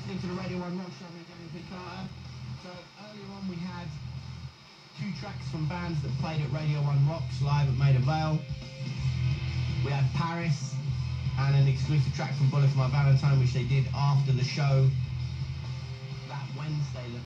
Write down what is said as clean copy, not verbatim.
listening to the Radio 1 Rock Show with Jonathan Carter. So earlier on we had 2 tracks from bands that played at Radio 1 Rocks live at Maida Vale. We had Paris and an exclusive track from Bullet for My Valentine, which they did after the show that Wednesday.